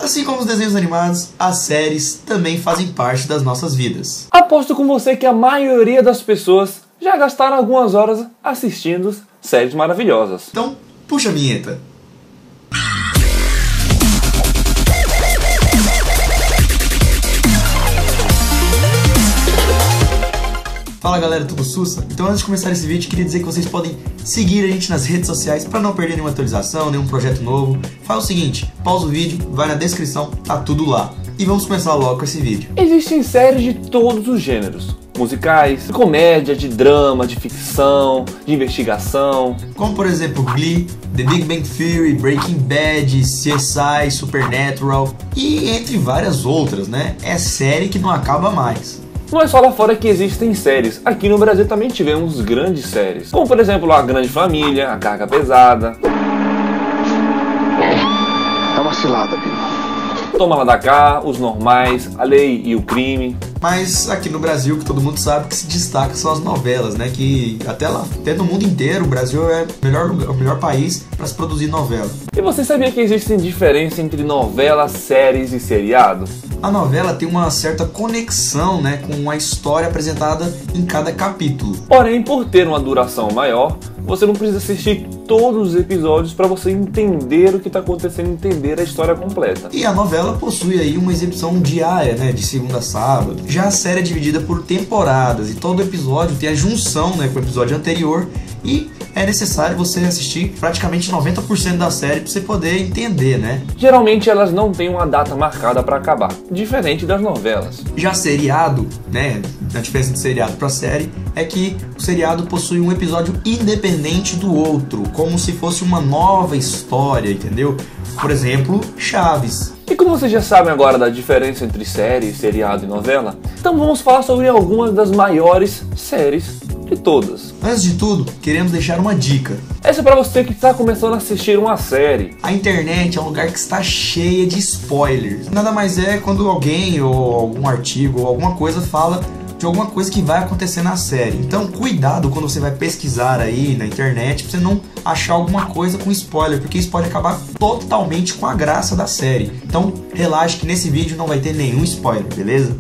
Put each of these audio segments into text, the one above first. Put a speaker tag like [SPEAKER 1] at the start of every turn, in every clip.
[SPEAKER 1] Assim como os desenhos animados, as séries também fazem parte das nossas vidas.
[SPEAKER 2] Aposto com você que a maioria das pessoas já gastaram algumas horas assistindo séries maravilhosas.
[SPEAKER 1] Então, puxa a vinheta. Fala galera, tudo sussa? Então antes de começar esse vídeo, queria dizer que vocês podem seguir a gente nas redes sociais para não perder nenhuma atualização, nenhum projeto novo. Faz o seguinte, pausa o vídeo, vai na descrição, tá tudo lá. E vamos começar logo com esse vídeo.
[SPEAKER 2] Existem séries de todos os gêneros. Musicais, de comédia, de drama, de ficção, de investigação.
[SPEAKER 1] Como por exemplo Glee, The Big Bang Theory, Breaking Bad, CSI, Supernatural e entre várias outras, né? É série que não acaba mais.
[SPEAKER 2] Não é só lá fora que existem séries, aqui no Brasil também tivemos grandes séries, como por exemplo A Grande Família, A Carga Pesada.
[SPEAKER 3] É uma cilada, Bino.
[SPEAKER 2] Toma lá da cá, Os Normais, A Lei e o Crime.
[SPEAKER 1] Mas aqui no Brasil, que todo mundo sabe que se destaca são as novelas, né? Que até no mundo inteiro, o Brasil é o melhor país para se produzir novela.
[SPEAKER 2] E você sabia que existe diferença entre novelas, séries e seriado?
[SPEAKER 1] A novela tem uma certa conexão, né, com a história apresentada em cada capítulo.
[SPEAKER 2] Porém, por ter uma duração maior, você não precisa assistir todos os episódios para você entender o que está acontecendo, entender a história completa.
[SPEAKER 1] E a novela possui aí uma exibição diária, né, de segunda a sábado. Já a série é dividida por temporadas e todo episódio tem a junção, né, com o episódio anterior e é necessário você assistir praticamente 90% da série para você poder entender, né?
[SPEAKER 2] Geralmente elas não têm uma data marcada para acabar, diferente das novelas.
[SPEAKER 1] Já seriado, né, a diferença de seriado para série é que o seriado possui um episódio independente do outro, como se fosse uma nova história, entendeu? Por exemplo, Chaves.
[SPEAKER 2] E como vocês já sabem agora da diferença entre série, seriado e novela, então vamos falar sobre algumas das maiores séries de todas.
[SPEAKER 1] Antes de tudo, queremos deixar uma dica.
[SPEAKER 2] Essa é para você que está começando a assistir uma série.
[SPEAKER 1] A internet é um lugar que está cheia de spoilers. Nada mais é quando alguém ou algum artigo ou alguma coisa fala de alguma coisa que vai acontecer na série. Então cuidado quando você vai pesquisar aí na internet pra você não achar alguma coisa com spoiler, porque isso pode acabar totalmente com a graça da série. Então relaxe que nesse vídeo não vai ter nenhum spoiler, beleza?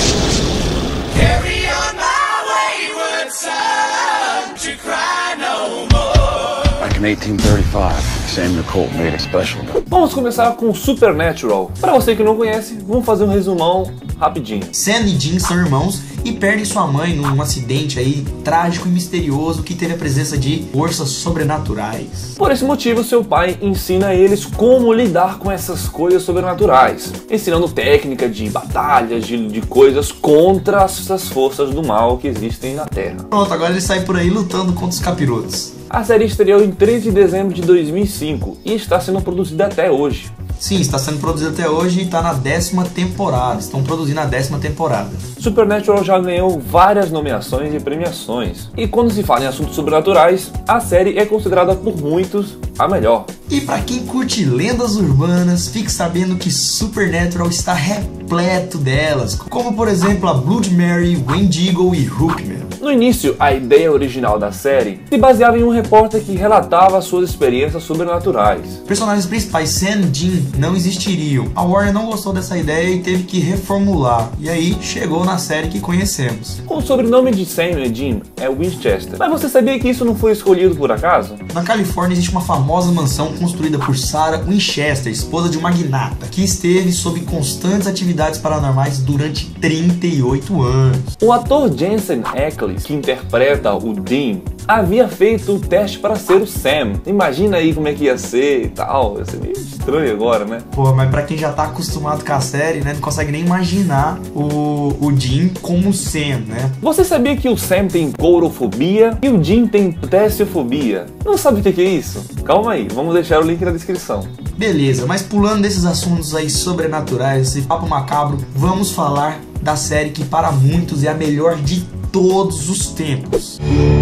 [SPEAKER 3] Back in 1835, Samuel Colt made a special.
[SPEAKER 2] Vamos começar com Supernatural. Para você que não conhece, vamos fazer um resumão rapidinho.
[SPEAKER 1] Sam e Dean são irmãos e perdem sua mãe num acidente aí trágico e misterioso que teve a presença de forças sobrenaturais.
[SPEAKER 2] Por esse motivo, seu pai ensina eles como lidar com essas coisas sobrenaturais, ensinando técnica de batalhas, de coisas contra essas forças do mal que existem na Terra.
[SPEAKER 1] Pronto, agora ele sai por aí lutando contra os capirotos.
[SPEAKER 2] A série estreou em 13 de dezembro de 2005 e está sendo produzida até hoje.
[SPEAKER 1] Sim, está sendo produzido até hoje e está na 10ª temporada. Estão produzindo a 10ª temporada.
[SPEAKER 2] Supernatural já ganhou várias nomeações e premiações. E quando se fala em assuntos sobrenaturais, a série é considerada por muitos a melhor.
[SPEAKER 1] E para quem curte lendas urbanas, fique sabendo que Supernatural está repleto delas, como por exemplo a Blood Mary, Wendigo e Hookman.
[SPEAKER 2] No início, a ideia original da série se baseava em um repórter que relatava suas experiências sobrenaturais.
[SPEAKER 1] Personagens principais Sam e Dean não existiriam. A Warner não gostou dessa ideia e teve que reformular. E aí chegou na série que conhecemos.
[SPEAKER 2] O sobrenome de Sam e Dean é Winchester. Mas você sabia que isso não foi escolhido por acaso?
[SPEAKER 1] Na Califórnia existe uma famosa mansão construída por Sarah Winchester, esposa de um magnata, que esteve sob constantes atividades paranormais durante 38 anos.
[SPEAKER 2] O ator Jensen Ackles, que interpreta o Dean, havia feito o teste para ser o Sam. Imagina aí como é que ia ser e tal. Ia ser meio estranho agora, né?
[SPEAKER 1] Pô, mas pra quem já tá acostumado com a série, né, não consegue nem imaginar o Dean como Sam, né?
[SPEAKER 2] Você sabia que o Sam tem courofobia e o Dean tem tessiofobia? Não sabe o que é isso? Calma aí, vamos deixar o link na descrição.
[SPEAKER 1] Beleza, mas pulando desses assuntos aí sobrenaturais, esse papo macabro, vamos falar da série que para muitos é a melhor de todos os tempos.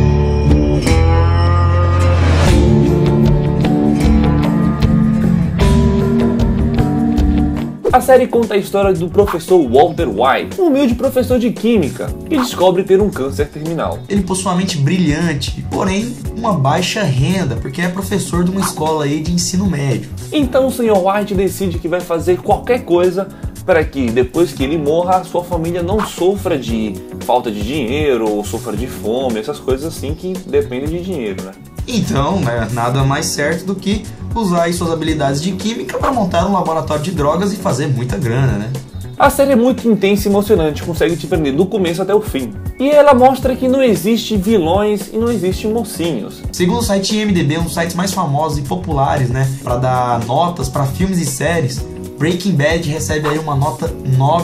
[SPEAKER 2] A série conta a história do professor Walter White, um humilde professor de química, que descobre ter um câncer terminal.
[SPEAKER 1] Ele possui uma mente brilhante, porém uma baixa renda, porque é professor de uma escola aí de ensino médio.
[SPEAKER 2] Então o Sr. White decide que vai fazer qualquer coisa para que depois que ele morra, a sua família não sofra de falta de dinheiro ou sofra de fome, essas coisas assim que dependem de dinheiro, né?
[SPEAKER 1] Então, né, nada mais certo do que usar aí suas habilidades de química para montar um laboratório de drogas e fazer muita grana, né?
[SPEAKER 2] A série é muito intensa e emocionante, consegue te prender do começo até o fim. E ela mostra que não existe vilões e não existe mocinhos.
[SPEAKER 1] Segundo o site IMDb, um dos sites mais famosos e populares, né, para dar notas para filmes e séries, Breaking Bad recebe aí uma nota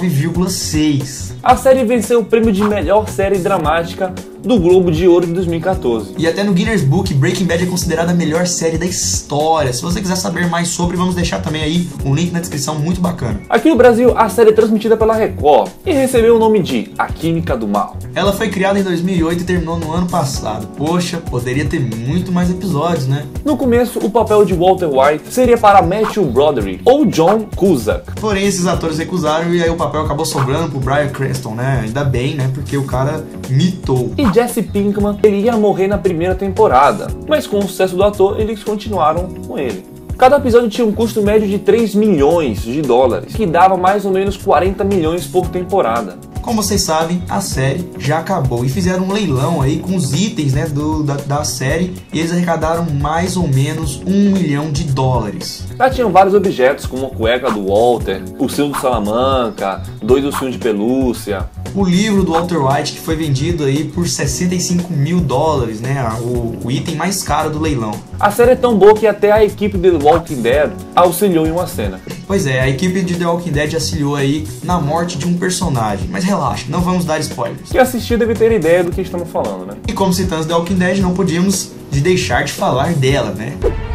[SPEAKER 1] 9,6.
[SPEAKER 2] A série venceu o prêmio de melhor série dramática do Globo de Ouro de 2014.
[SPEAKER 1] E até no Guinness Book, Breaking Bad é considerada a melhor série da história. Se você quiser saber mais sobre, vamos deixar também aí um link na descrição muito bacana.
[SPEAKER 2] Aqui no Brasil, a série é transmitida pela Record e recebeu o nome de A Química do Mal.
[SPEAKER 1] Ela foi criada em 2008 e terminou no ano passado. Poxa, poderia ter muito mais episódios, né?
[SPEAKER 2] No começo, o papel de Walter White seria para Matthew Broderick ou John Cusack.
[SPEAKER 1] Porém, esses atores recusaram e aí o papel acabou sobrando pro Bryan Cranston, né? Ainda bem, né? Porque o cara mitou.
[SPEAKER 2] E Jesse Pinkman, ele ia morrer na primeira temporada, mas com o sucesso do ator, eles continuaram com ele. Cada episódio tinha um custo médio de 3 milhões de dólares, que dava mais ou menos 40 milhões por temporada.
[SPEAKER 1] Como vocês sabem, a série já acabou e fizeram um leilão aí com os itens, né, da série, e eles arrecadaram mais ou menos 1 milhão de dólares.
[SPEAKER 2] Lá tinham vários objetos, como a cueca do Walter, o sino do Salamanca, 2 ursinhos de pelúcia.
[SPEAKER 1] O livro do Walter White, que foi vendido aí por 65 mil dólares, né, o item mais caro do leilão.
[SPEAKER 2] A série é tão boa que até a equipe de The Walking Dead auxiliou em uma cena.
[SPEAKER 1] Pois é, a equipe de The Walking Dead auxiliou aí na morte de um personagem, mas relaxa, não vamos dar spoilers.
[SPEAKER 2] Quem assistiu deve ter ideia do que estamos falando, né?
[SPEAKER 1] E como citamos The Walking Dead, não podíamos deixar de falar dela, né?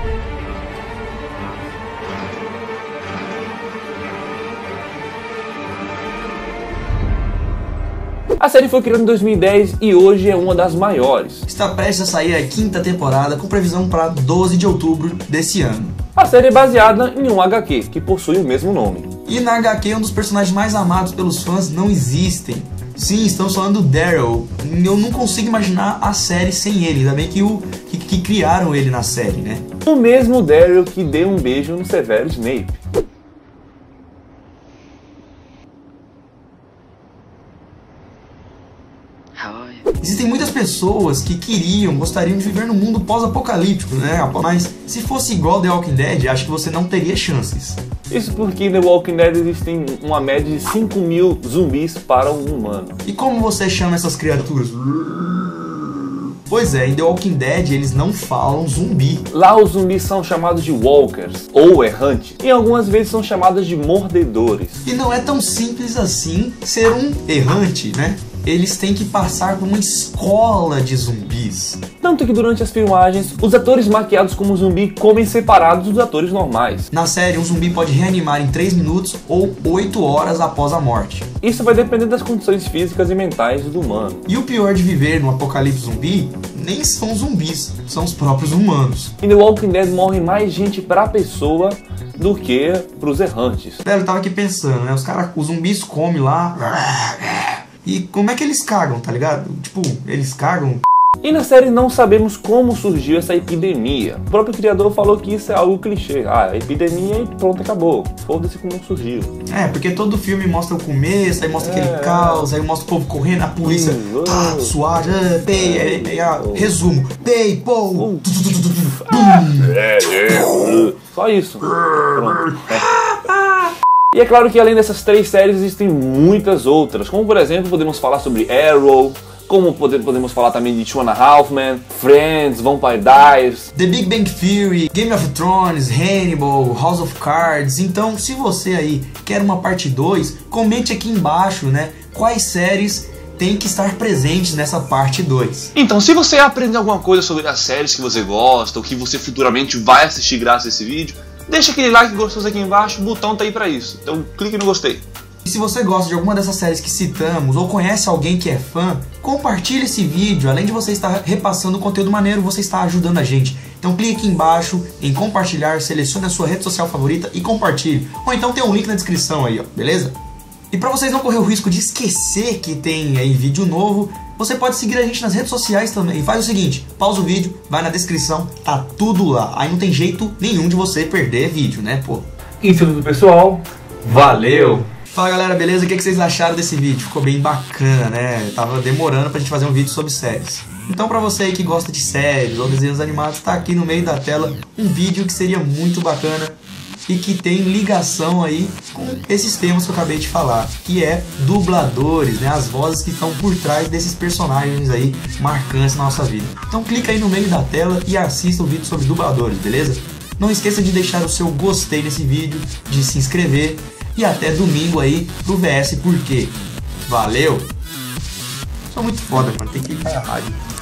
[SPEAKER 2] A série foi criada em 2010 e hoje é uma das maiores.
[SPEAKER 1] Está prestes a sair a 5ª temporada com previsão para 12 de outubro desse ano.
[SPEAKER 2] A série é baseada em um HQ, que possui o mesmo nome.
[SPEAKER 1] E na HQ, um dos personagens mais amados pelos fãs não existem. Sim, estamos falando do Daryl. Eu não consigo imaginar a série sem ele, ainda bem que criaram ele na série, né?
[SPEAKER 2] O mesmo Daryl que deu um beijo no Severo Snape.
[SPEAKER 1] Existem muitas pessoas que gostariam de viver num mundo pós-apocalíptico, né? Mas se fosse igual The Walking Dead, acho que você não teria chances.
[SPEAKER 2] Isso porque em The Walking Dead existem uma média de 5 mil zumbis para um humano.
[SPEAKER 1] E como você chama essas criaturas? Pois é, em The Walking Dead eles não falam zumbi.
[SPEAKER 2] Lá os zumbis são chamados de walkers, ou errantes, e algumas vezes são chamados de mordedores.
[SPEAKER 1] E não é tão simples assim ser um errante, né? Eles têm que passar por uma escola de zumbis.
[SPEAKER 2] Tanto que durante as filmagens, os atores maquiados como zumbi comem separados dos atores normais.
[SPEAKER 1] Na série, um zumbi pode reanimar em 3 minutos ou 8 horas após a morte.
[SPEAKER 2] Isso vai depender das condições físicas e mentais do humano.
[SPEAKER 1] E o pior de viver no apocalipse zumbi, nem são zumbis, são os próprios humanos.
[SPEAKER 2] Em The Walking Dead morre mais gente pra pessoa do que pros errantes.
[SPEAKER 1] Eu tava aqui pensando, né? Os zumbis comem lá. E como é que eles cagam, tá ligado? Tipo, eles cagam.
[SPEAKER 2] E na série não sabemos como surgiu essa epidemia. O próprio criador falou que isso é algo clichê. Ah, epidemia e pronto, acabou. Foda-se como surgiu.
[SPEAKER 1] É, porque todo filme mostra o começo, aí mostra aquele caos, aí mostra o povo correndo, a polícia suave, resumo, pei, pou,
[SPEAKER 2] só isso. Pronto. E é claro que além dessas 3 séries existem muitas outras, como por exemplo podemos falar sobre Arrow, como podemos falar também de Two and a Half Men, Friends, Vampire Diaries,
[SPEAKER 1] The Big Bang Theory, Game of Thrones, Hannibal, House of Cards. Então se você aí quer uma parte 2, comente aqui embaixo, né, quais séries tem que estar presentes nessa parte 2.
[SPEAKER 4] Então, se você aprender alguma coisa sobre as séries que você gosta, ou que você futuramente vai assistir graças a esse vídeo, deixa aquele like gostoso aqui embaixo, o botão tá aí pra isso. Então clique no gostei.
[SPEAKER 1] E se você gosta de alguma dessas séries que citamos, ou conhece alguém que é fã, compartilhe esse vídeo. Além de você estar repassando conteúdo maneiro, você está ajudando a gente. Então clique aqui embaixo em compartilhar, selecione a sua rede social favorita e compartilhe. Ou então tem um link na descrição aí, ó, beleza? E para vocês não correr o risco de esquecer que tem aí vídeo novo, Você pode seguir a gente nas redes sociais também. Faz o seguinte, pausa o vídeo, vai na descrição, tá tudo lá. Aí não tem jeito nenhum de você perder vídeo, né, pô?
[SPEAKER 2] Isso tudo, pessoal. Valeu!
[SPEAKER 1] Fala galera, beleza? O que vocês acharam desse vídeo? Ficou bem bacana, né? Tava demorando pra gente fazer um vídeo sobre séries. Então pra você aí que gosta de séries ou desenhos animados, tá aqui no meio da tela um vídeo que seria muito bacana e que tem ligação aí com esses temas que eu acabei de falar, que é dubladores, né? As vozes que estão por trás desses personagens aí marcantes na nossa vida. Então clica aí no meio da tela e assista o vídeo sobre dubladores, beleza? Não esqueça de deixar o seu gostei nesse vídeo, de se inscrever e até domingo aí pro VS Por quê? Valeu! Sou muito foda, mano, tem que ir pra rádio.